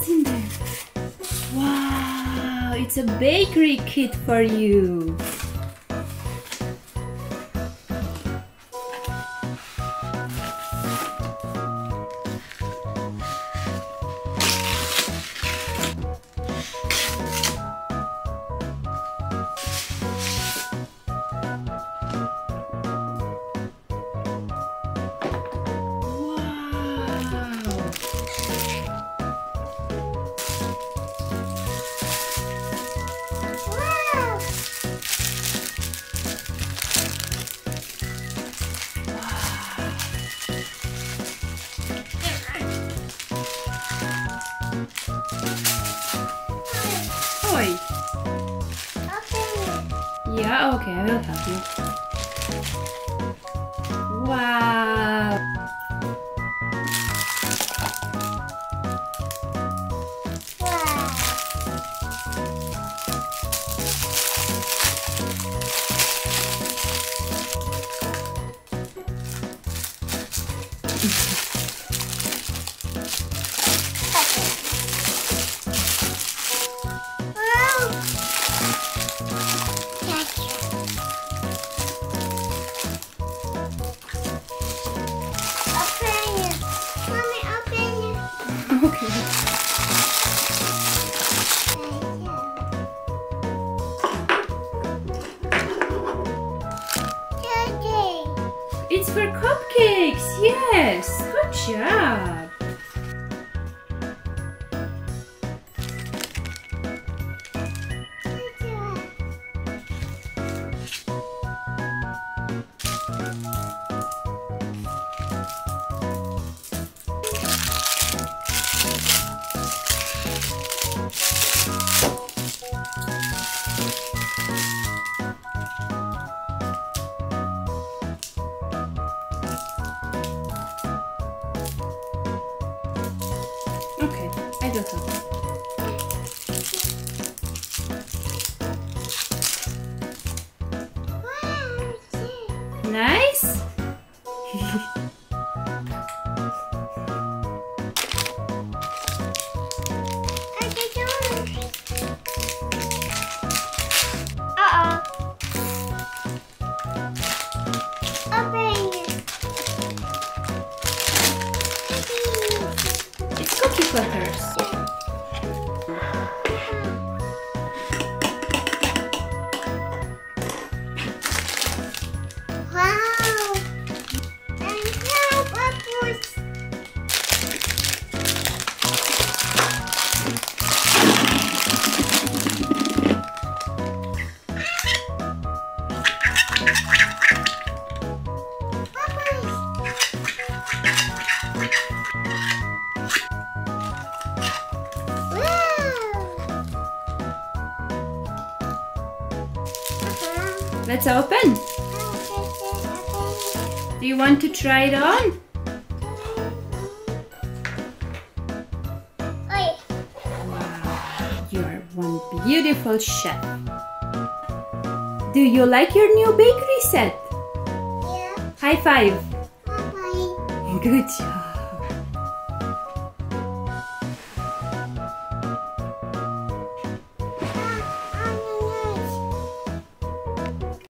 What's in there? Wow, it's a bakery kit for you. Yeah, okay, I will help you. Wow! Okay. It's for cupcakes, yes! Good job! Okay, I do help. Nice? It's cookie cutters. Wow! And now apples. Let's open. Do you want to try it on? Wow, you're one beautiful chef. Do you like your new bakery set? Yeah. High five. Bye-bye. Good job.